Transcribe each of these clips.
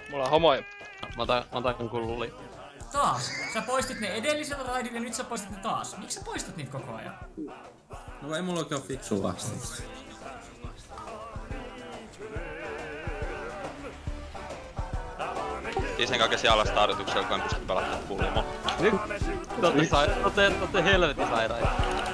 Mulla on homoja. Mä otan kulli. Taas? Sä poistit ne edellisellä raidilla ja nyt sä poistit ne taas. Miksi sä poistat niitä koko ajan? No ei mulla oikein oo fiksu vastaus. Sen kaiken sijalla harjoituksella, kun en pysty pelattaa pullimaan. Nyt? Te helvetin sairaita.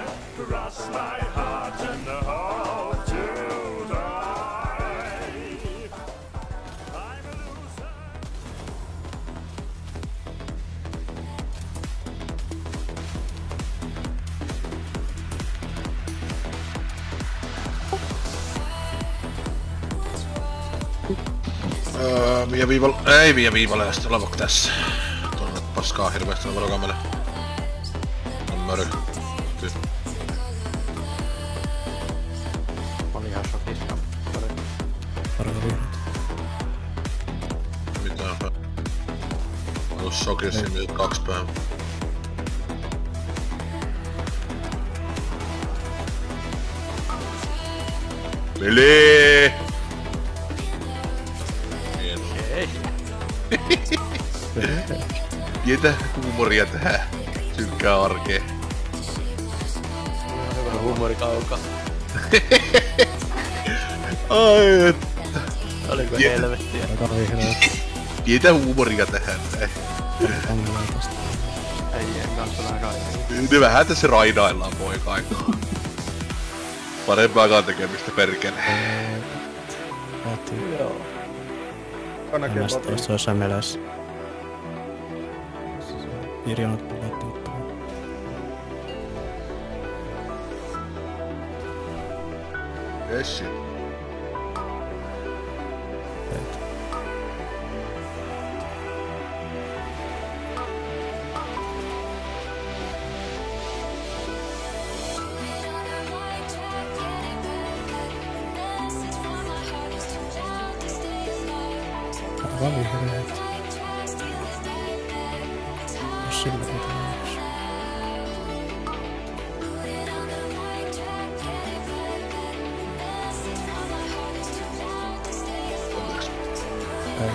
Via viivalle. Ei via viivalle, jos tuolla vaikka tässä. Tuolla paskaa hirveästi on varokamelle. On mörky. On ihan shokissa. Parilla vihreät. Mitäpä. Mä oon shokissa nyt 2 päivää. Peli! Pientä huumoria tähän synkkää arkeen. Hyvä huumorikauka. Ai että. Oliko helvettiä? Pientä huumoria tähän näin. Äijien kanssa vähän kaikkea. Ne vähän tässä raidaillaan poika aikaa. Parempaakaan tekemistä perkele. Joo. Ennästä tuossa jossain melässä. Irjonat puhutti ottaa. Essi. Aivan vihreät. Jos sillä pitää yksi. Ei.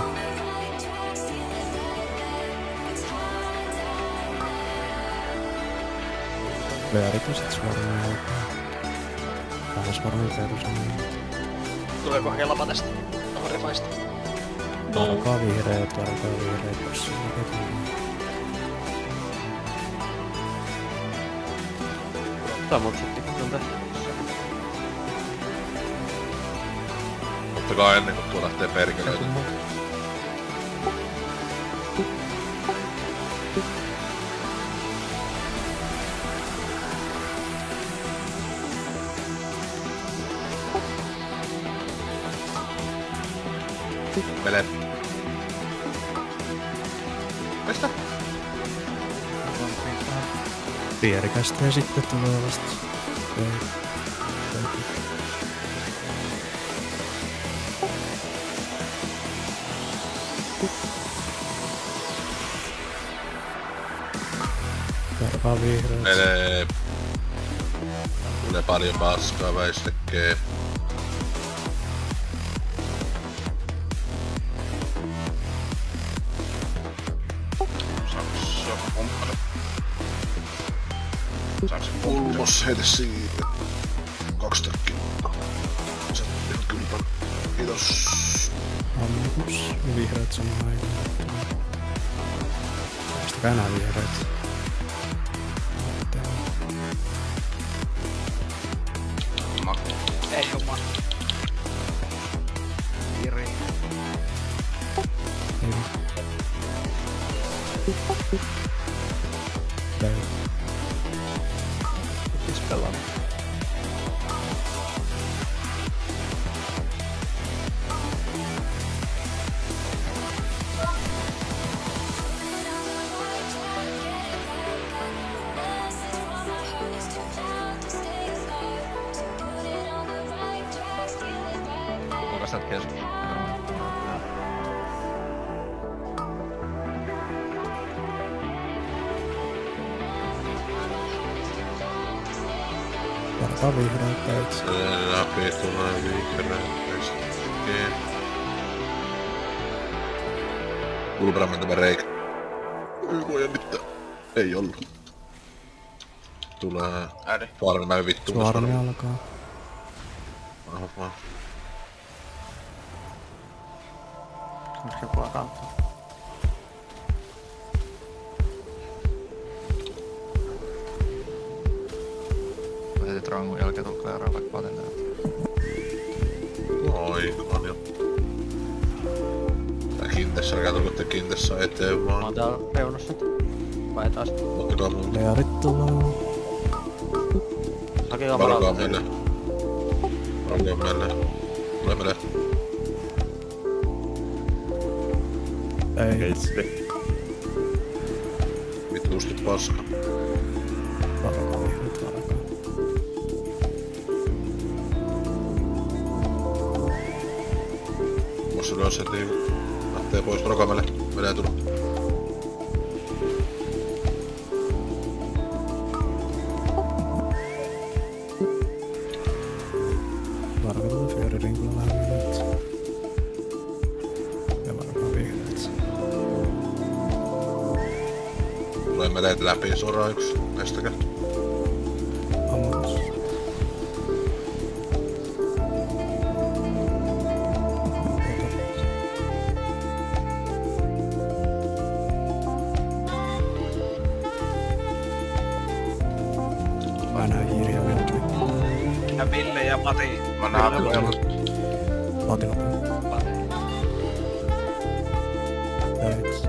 Väärikö sit suoraan alkaa? Vähän suoraan perusaan. Tuleeko helma tästä? Horrifaista. Alkaa vihreät, jos se tekee. Tää mut sit tikkuun. Ottakaa ennen kuin tuo lähtee perkeleitä. Mene. Mistä? Pierikästä ja sitten tulee vasta. Karvaa vihreät. Menee. Tulee paljon paskaa väistekee. Saaks se pulmos heitä siitä? 2 takkia. Sä oot ihan kylpän. Kiitos. Ammus. Vihreät samaan aikaan. Pistäkää nää vihreät. Ei homma. Iri. Ei. Mites pelaa? Kuinka sä oot keskus? Karvaa vihreät päit. Läpi tulee vihreät väistekee. Ulperaan mentävä reikä. Ei voi jännittää. Ei ollu. Tulee... Suoraan näin vittu. Suoraan alkaa. Aha vaan. Onks joku kautta? Päätit rangun jälkeen tulla kleeraa vaikka patentaa. Oi, on jo. Tää Kintessä, älkää tulko Kintessä eteen vaan. Mä oon täällä reunassa. Vai taas? Ottakaa muuta. Learit tuloo. Hakekaa Varokaa varalta. meille. Varokaa meille. Tule meille. Ei. Vituusti paska. Varokaa vihreät, varokaa. Mossa ylös heti. Lähtee pois. Varokaa meille. Meille ei tullu. Varokaa Fiori-rinkulla vähän vihreät. Ja varokaa vihreät. Tulee meille läpi suoraan yks. Estäkää. Ammus. Mä näen hiiriä vielä. Ja Ville ja Mati. Mä näen Mati loppuun. Öits.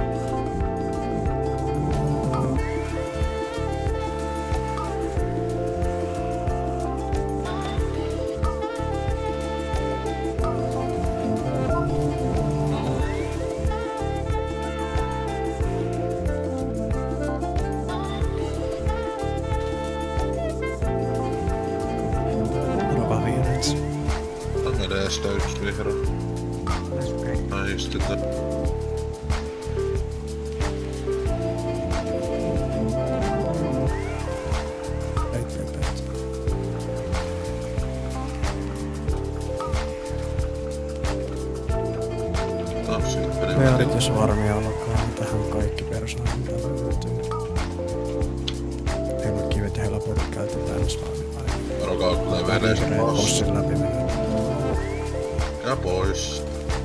Varokaa vihreät. On meille estä yks vihreä. Ai istetä. Öits. Taas sinne menee. Learit jos varmia alkaa, niin tähän kaikki persoonat mitä löytyy. Heillä on kivet ja heillä porut käytetään vaan. Varokaa, tulee meille sen pois. Bossin läpi menee. Ja pois.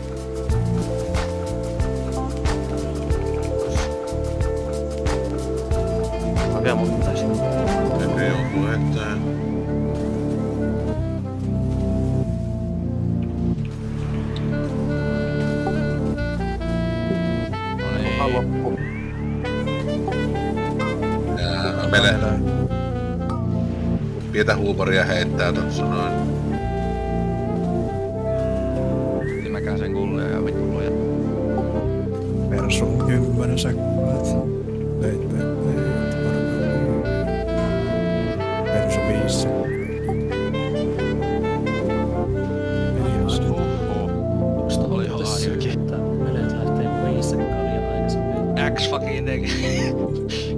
Hakee mut pitäisi. Ei joutuu eteen. Loppu. Ja meille pientä huumoria heittää tossa noin. Niin mäkään sen kullia ja vittu luja. Persun 10 sekkuat. Leit. Persu 5 sekkuat. 4 Musta oli halaajokin. Meleet lähtee 5 sekkaa liian aikaisemmin. X fucking teki.